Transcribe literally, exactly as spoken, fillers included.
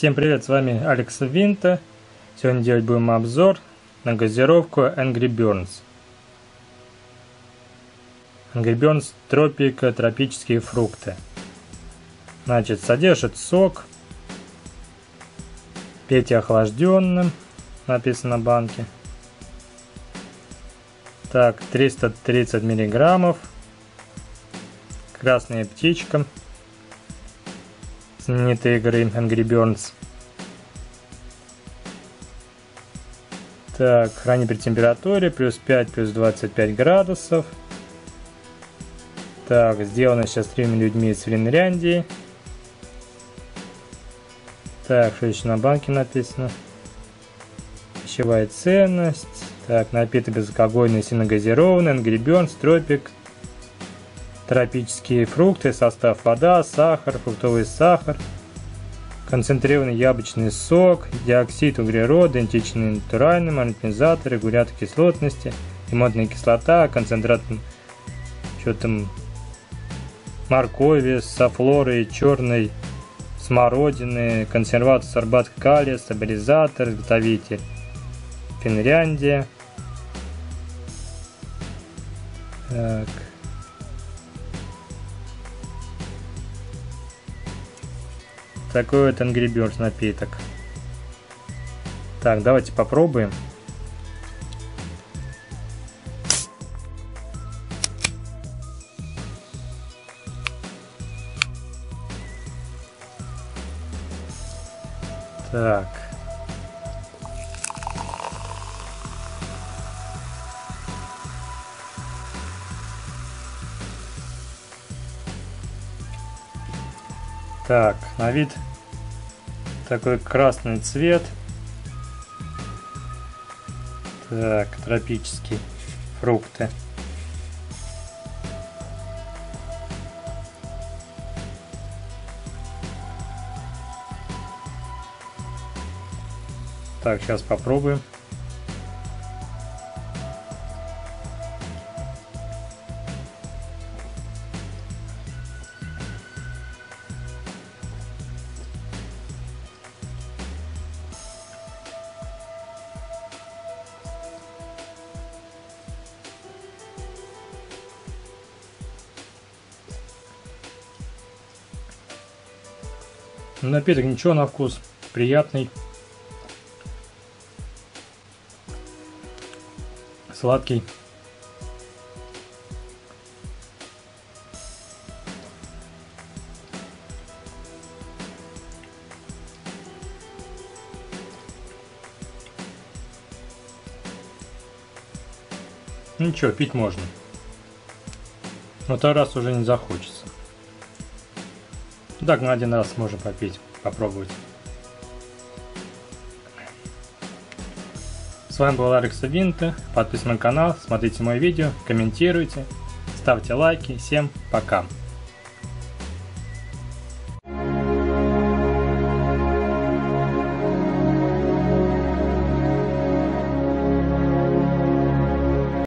Всем привет, с вами Алекс Винта. Сегодня делать будем обзор на газировку Angry Burns. Angry Burns Тропика, тропические фрукты. Значит, содержит сок. Пейте охлажденным, написано на банке. Так, триста тридцать миллиграммов. Красная птичка. Знаменитые игры Angry Burns. Так, хранить при температуре плюс пять, плюс двадцать пять градусов. Так, сделано счастливыми людьми из Финляндии. Так, что еще на банке написано? Пищевая ценность. Так, напиток безалкогольный, сильно газированный, Angry Burns, тропик. Тропические фрукты, состав: вода, сахар, фруктовый сахар, концентрированный яблочный сок, диоксид углерода, идентичный натуральным, ароматизатор, регулятор кислотности, лимонная кислота, концентрат что там моркови, софлоры, черной смородины, консерватор сорбат калия, стабилизатор, изготовитель Финляндия. Так. Такой вот Angry Burns напиток. Так, давайте попробуем. Так. Так, на вид такой красный цвет. Так, тропические фрукты. Так, сейчас попробуем. Напиток ничего на вкус, приятный, сладкий. Ничего, пить можно. Но второй раз уже не захочется. Так, на один раз можно попить, попробовать. С вами был Алекс Винта. Подписывайтесь на канал, смотрите мои видео, комментируйте, ставьте лайки. Всем пока!